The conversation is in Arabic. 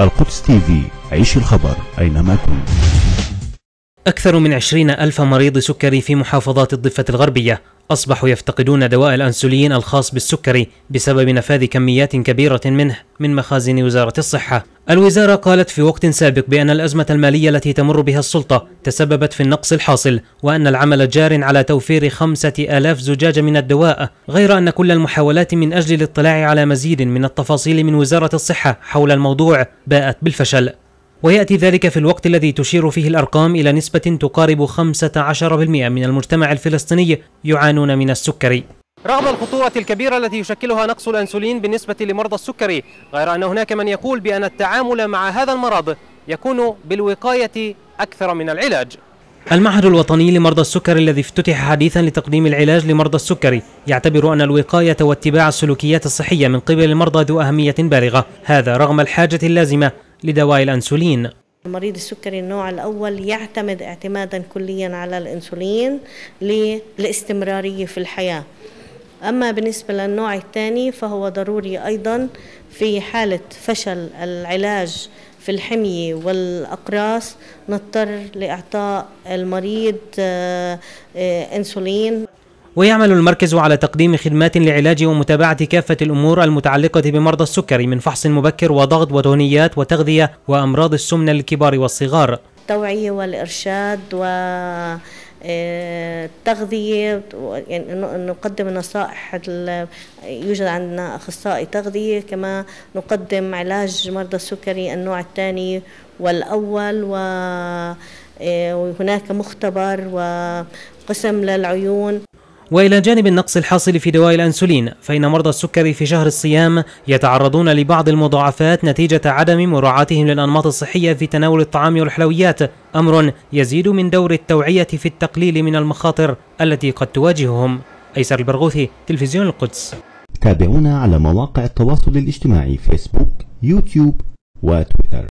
القدس تيفي، عيش الخبر أينما كنت. أكثر من 20,000 مريض سكري في محافظات الضفة الغربية أصبحوا يفتقدون دواء الأنسولين الخاص بالسكري بسبب نفاذ كميات كبيرة منه من مخازن وزارة الصحة. الوزارة قالت في وقت سابق بأن الأزمة المالية التي تمر بها السلطة تسببت في النقص الحاصل، وأن العمل جار على توفير 5,000 زجاجة من الدواء، غير أن كل المحاولات من أجل الاطلاع على مزيد من التفاصيل من وزارة الصحة حول الموضوع باءت بالفشل. ويأتي ذلك في الوقت الذي تشير فيه الأرقام إلى نسبة تقارب 15% من المجتمع الفلسطيني يعانون من السكري. رغم الخطورة الكبيرة التي يشكلها نقص الأنسولين بالنسبة لمرضى السكري، غير أن هناك من يقول بأن التعامل مع هذا المرض يكون بالوقاية أكثر من العلاج. المعهد الوطني لمرضى السكري الذي افتتح حديثا لتقديم العلاج لمرضى السكري يعتبر أن الوقاية واتباع السلوكيات الصحية من قبل المرضى ذو أهمية بالغة، هذا رغم الحاجة اللازمة لدواء الأنسولين. مريض السكري النوع الأول يعتمد اعتمادا كليا على الأنسولين للاستمرارية في الحياة. أما بالنسبة للنوع الثاني فهو ضروري أيضا في حالة فشل العلاج في الحمية والأقراص نضطر لإعطاء المريض أنسولين. ويعمل المركز على تقديم خدمات لعلاج ومتابعة كافة الأمور المتعلقة بمرضى السكري من فحص مبكر وضغط ودهنيات وتغذية وأمراض السمنة للكبار والصغار. التوعية والإرشاد والتغذية، يعني نقدم نصائح، يوجد عندنا أخصائي تغذية، كما نقدم علاج مرضى السكري النوع الثاني والأول، وهناك مختبر وقسم للعيون. وإلى جانب النقص الحاصل في دواء الأنسولين، فإن مرضى السكري في شهر الصيام يتعرضون لبعض المضاعفات نتيجة عدم مراعاتهم للأنماط الصحية في تناول الطعام والحلويات، أمر يزيد من دور التوعية في التقليل من المخاطر التي قد تواجههم. أيسر البرغوثي، تلفزيون القدس. تابعونا على مواقع التواصل الاجتماعي فيسبوك، يوتيوب وتويتر.